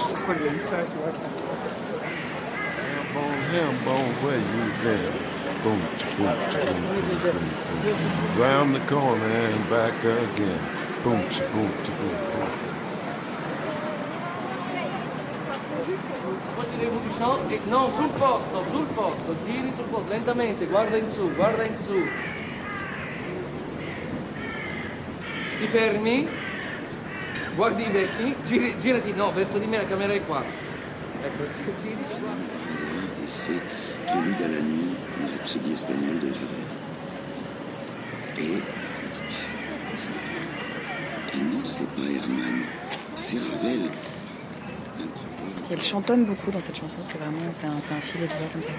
Hambone, where you been? Boom, boom, boom, boom, boom. Round the corner and back again. Boom, boom, boom, boom. No, sul posto, giri sul posto, lentamente, guarda in su. Ti fermi, guardi i vecchi, girati, no, verso di me, la camera è qua. Ecco, giri. C'est Prélude à la nuit, la rhapsodie espagnole de Ravel. Et non, c'est pas Hermann, c'est Ravel. Incroyable. Puis elle chantonne beaucoup dans cette chanson, c'est un filet de voix comme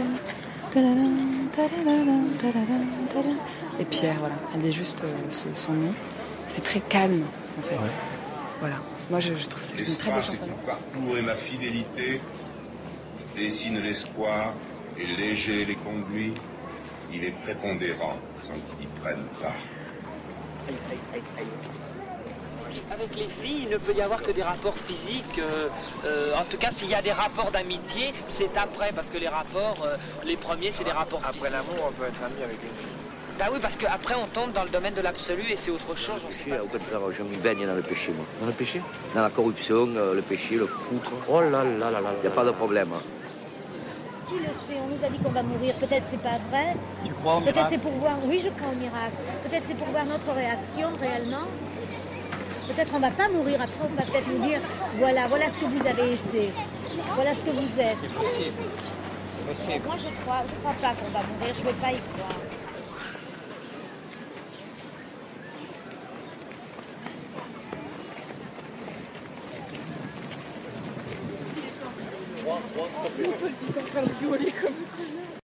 ça. Et Pierre, voilà, elle dit juste son nom. C'est très calme, en fait. Ouais. Voilà. Moi, je trouve que c'est une très belle chanson. C'est tout parcours et ma fidélité dessine l'espoir et léger les conduits. Il est prépondérant sans qu'ils y prennent part. Avec les filles, il ne peut y avoir que des rapports physiques. En tout cas, s'il y a des rapports d'amitié, c'est après, parce que les rapports, les premiers, c'est des rapports physiques. Après l'amour, on peut être ami avec une fille. Bah oui, parce qu'après, on tombe dans le domaine de l'absolu et c'est autre chose. Au contraire, je m'y baigne dans le péché, moi. Dans le péché? Dans la corruption, le péché, le foutre. Oh là là là là. Il n'y a pas de problème. Hein. Qui le sait? On nous a dit qu'on va mourir. Peut-être c'est pas vrai. Tu crois au miracle? Peut-être c'est pour voir. Oui, je crois au miracle. Peut-être c'est pour voir notre réaction réellement. Peut-être on va pas mourir. Après, on va peut-être nous dire voilà ce que vous avez été. Voilà ce que vous êtes. C'est possible. C'est possible. Moi, je crois pas qu'on va mourir. Je veux pas y croire. On peut le dire, faire le violer comme